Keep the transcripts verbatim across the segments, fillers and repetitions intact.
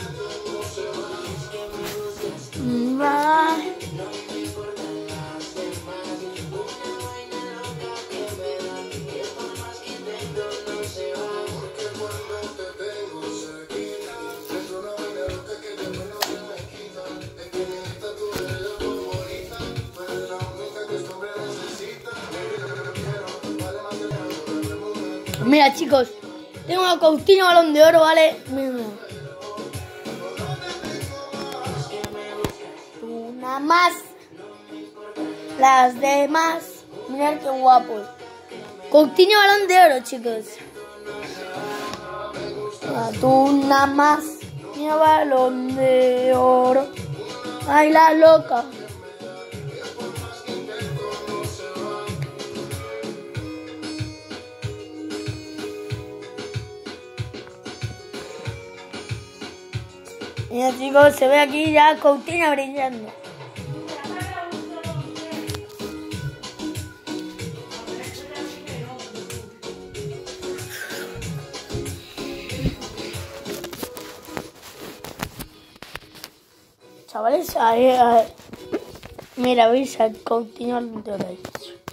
Va. Mira, chicos, tengo a Coutinho Balón de Oro, ¿vale? Mira. Una más. Las demás. Mirad qué guapos. Coutinho Balón de Oro, chicos. Tú una más. Mira, Balón de Oro. Ay, la loca. Mira, chicos, se ve aquí ya Coutinho brillando. Chavales, ahí, ahí. Mira, veis a Coutinho de Oro ahí.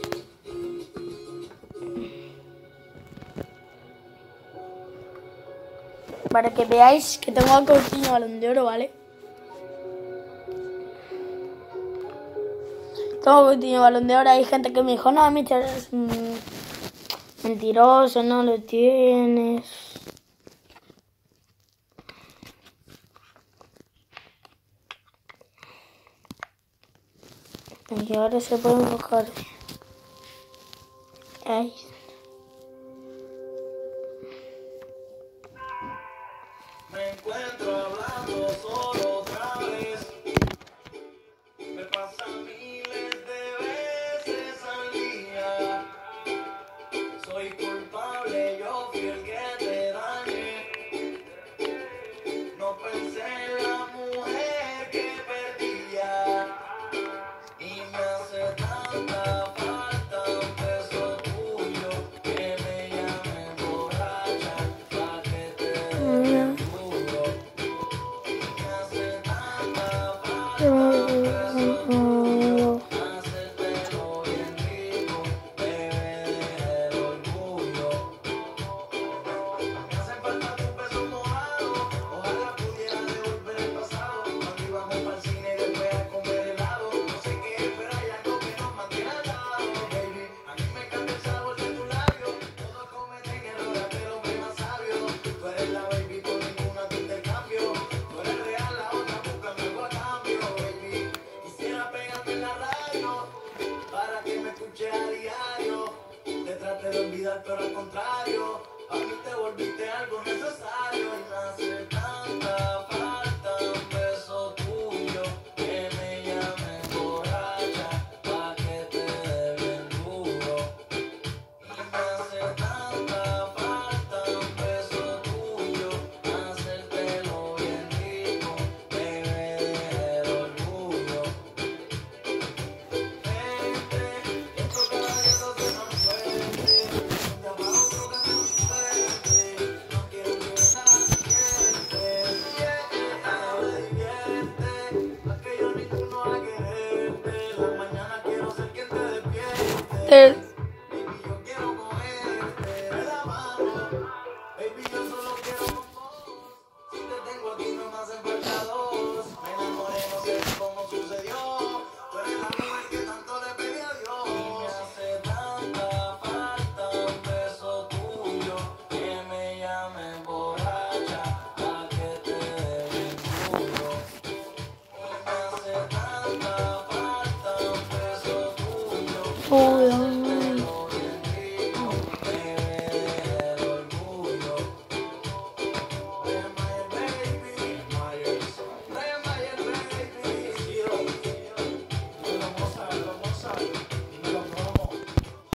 Para que veáis que tengo a Coutinho Balón de Oro, ¿vale? Tengo Coutinho Balón de Oro. Hay gente que me dijo, no, Mister, es mm, mentiroso, no lo tienes. Y ahora se puede enfocar. Ahí. Me encuentro hablando solo otra vez. Me pasa miles de veces al día. Soy culpable, yo fui el que te dañé. No pensé en la mujer que perdía. Y me hace tanta falta un beso tuyo, que me llame borracha pa' que te dé duro. Me hace tanta falta un beso tuyo, hacértelo bien rico, bebé del orgullo. Me hace falta tus besos mojados, ojalá pudiera devolver el pasado. Cuando íbamos pa'l cine y después a comer helado. No sé qué es, pero hay algo que nos mantiene al lado, baby. A mí me encanta el sabor de tu labio. Todos cometen errores, pero hombre más sabio. Tú eres la baby, con ninguna te intercambio. Tú eres real, la otra buscando algo a cambio, baby. Quisiera pegarme en la radio para que me escuche a diario. Te traté de olvidar, pero al contrario, a mí te volviste algo necesario. Y me hace tanta falta un beso tuyo, que me llame borracha pa' que te dé bien duro. Y me hace tanta falta un beso tuyo, hacértelo bien rico, bebé del orgullo. Vente, esto cada día lo hace más fuerte. Un día para otro cambia mi suerte. No quiero que nada siente. Divierte, más que yo ninguno a quererte. La mañana quiero ser quien te despierte. Eh, Baby, yo quiero cogerte de la mano. Baby, yo solo quiero con vos. Si te tengo aquí no me hace falta